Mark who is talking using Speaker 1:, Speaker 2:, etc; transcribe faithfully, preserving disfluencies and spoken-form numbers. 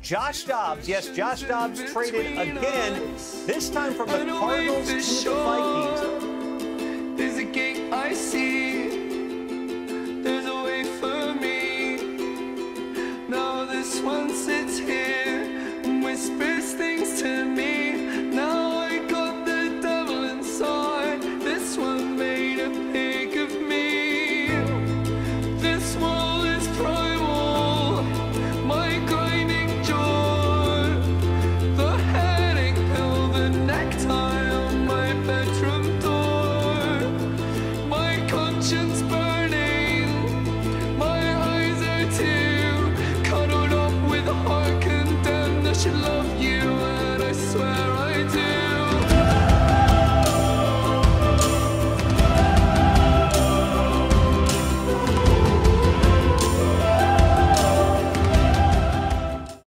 Speaker 1: Josh Dobbs. Yes, Josh Dobbs traded again, this time from the Cardinals to the Vikings.
Speaker 2: There's a gate I see.